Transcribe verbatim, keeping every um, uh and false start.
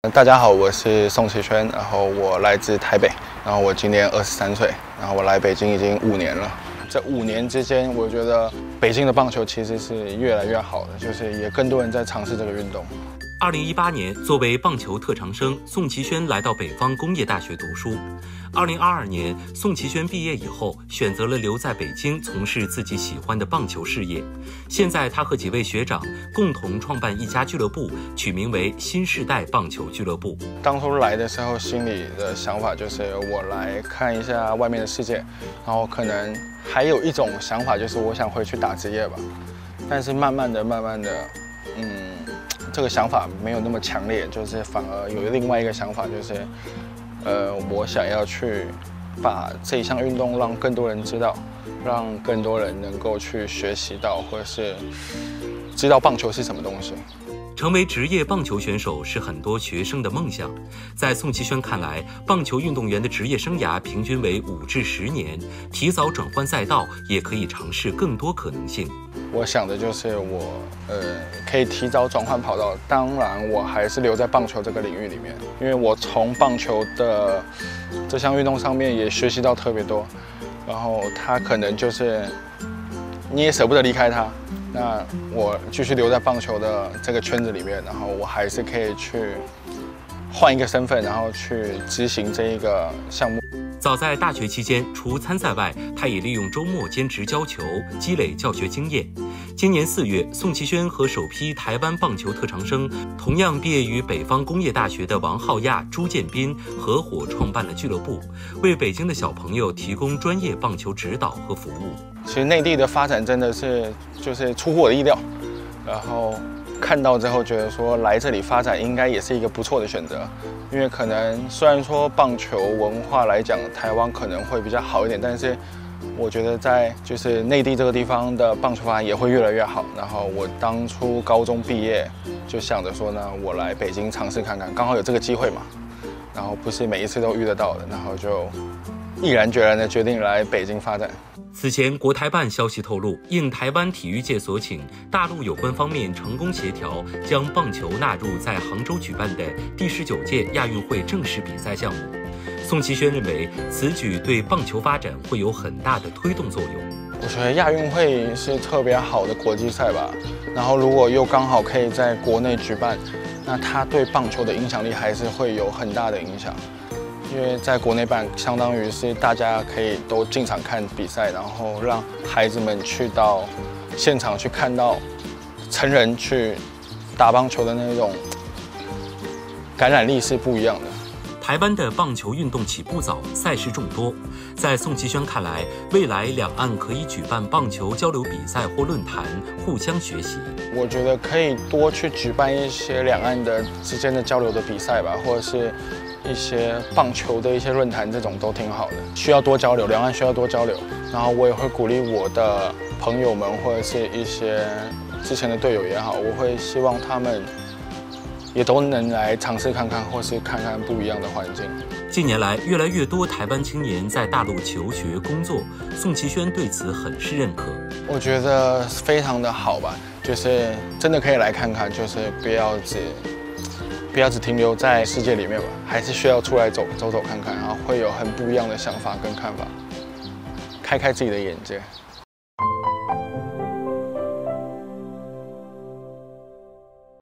大家好，我是宋奇轩，然后我来自台北，然后我今年二十三岁，然后我来北京已经五年了。这五年之间，我觉得北京的棒球其实是越来越好的，就是也更多人在尝试这个运动。 二零一八年，作为棒球特长生，宋奇轩来到北方工业大学读书。二零二二年，宋奇轩毕业以后，选择了留在北京从事自己喜欢的棒球事业。现在，他和几位学长共同创办一家俱乐部，取名为新世代棒球俱乐部。 当初来的时候，心里的想法就是我来看一下外面的世界，然后可能还有一种想法就是我想回去打职业吧。但是慢慢的、慢慢的，嗯。这个想法没有那么强烈，就是反而有另外一个想法，就是，呃，我想要去把这一项运动让更多人知道，让更多人能够去学习到，或者是知道棒球是什么东西。 成为职业棒球选手是很多学生的梦想。在宋奇轩看来，棒球运动员的职业生涯平均为五至十年，提早转换赛道也可以尝试更多可能性。 我想的就是我，呃，可以提早转换跑道。当然，我还是留在棒球这个领域里面，因为我从棒球的这项运动上面也学习到特别多。然后他可能就是你也舍不得离开他。那我继续留在棒球的这个圈子里面，然后我还是可以去换一个身份，然后去执行这一个项目。 早在大学期间，除参赛外，他也利用周末兼职教球，积累教学经验。今年四月，宋奇轩和首批台湾棒球特长生，同样毕业于北方工业大学的王浩亚、朱建斌合伙创办了俱乐部，为北京的小朋友提供专业棒球指导和服务。 其实内地的发展真的是就是出乎我的意料，然后看到之后觉得说来这里发展应该也是一个不错的选择，因为可能虽然说棒球文化来讲，台湾可能会比较好一点，但是我觉得在就是内地这个地方的棒球发展也会越来越好。然后我当初高中毕业就想着说呢，我来北京尝试看看，刚好有这个机会嘛，然后不是每一次都遇得到的，然后就毅然决然的决定来北京发展。 此前，国台办消息透露，应台湾体育界所请，大陆有关方面成功协调，将棒球纳入在杭州举办的第十九届亚运会正式比赛项目。宋奇轩认为，此举对棒球发展会有很大的推动作用。 我觉得亚运会是特别好的国际赛吧，然后如果又刚好可以在国内举办，那它对棒球的影响力还是会有很大的影响。因为在国内办，相当于是大家可以都进场看比赛，然后让孩子们去到现场去看到成人去打棒球的那种感染力是不一样的。 台湾的棒球运动起步早，赛事众多。在宋奇轩看来，未来两岸可以举办棒球交流比赛或论坛，互相学习。我觉得可以多去举办一些两岸的之间的交流的比赛吧，或者是一些棒球的一些论坛，这种都挺好的。需要多交流，两岸需要多交流。然后我也会鼓励我的朋友们，或者是一些之前的队友也好，我会希望他们也都能来尝试看看，或是看看不一样的环境。 近年来，越来越多台湾青年在大陆求学、工作，宋奇轩对此很是认可。 我觉得非常的好吧，就是真的可以来看看，就是不要只不要只停留在世界里面吧，还是需要出来走走走看看，然后会有很不一样的想法跟看法，开开自己的眼界。